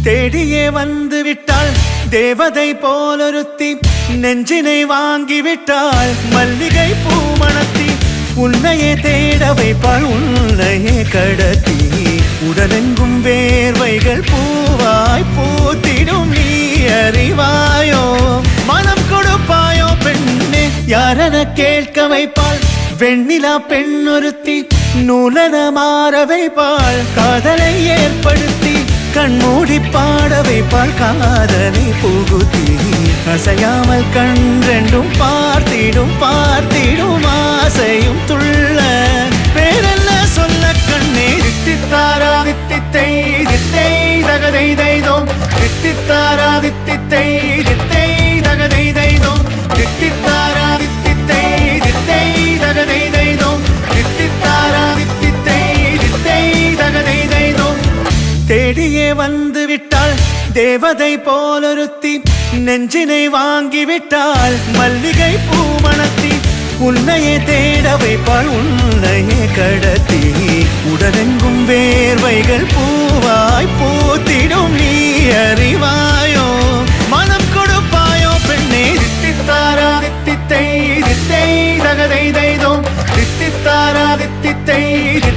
தேடியே வந்து விட்டாள் தேவதை போலொருத்தி நெஞ்சினை வாங்கி விட்டாள் மல்லிகை பூமணத்தி உன்னையே தேட வைப்பாள் உன்னையே கடத்தி உடலெங்கும் வேர்வைகள் பூவாய் பூத்திடும் நீ அறிவாயோ மனம் கொடுப்பாயோ பெண்ணே யாரென கேட்க வைப்பாள் வெண்ணிலா பெண்ணொருத்தி நூலன மாற வைப்பாள் காதலை ஏற்படுத்தி கண்மூடி பாட வைப்பாள் காதலை புகுத்தி அசையாமல் கண்ரெண்டும் பார்த்திடும் பார்த்திடும் ஆசையும் துள்ள பேரெல்ல சொல்ல கண்ணே தித்தித்தாரா தித்தித்தை தித்தை தகதை தைதோம் தித்தித்தாரா தித்தித்தை தித்தை தகதை தைதோம் தித்தித்தாரா தித்தித்தை தித்தை தகதை தைதோம் தித்தித்தாரா தித்தித்தை தித்தை தகதை தைதோம் தேடியே வந்து விட்டாள் தேவதை போலொருத்தி நெஞ்சினை வாங்கி விட்டாள் மல்லிகை பூமணத்தி உன்னையே தேட வைப்பாள் உன்னையே கடத்தி உடலெங்கும் வேர்வைகள் பூவாய் பூத்திடும் நீ அறிவாயோ மனம் கொடுப்பாயோ பெண்ணே தித்தித்தாரா தித்தித்தை தித்தை தகதை தைதோம் தித்தித்தாரா தித்தித்தை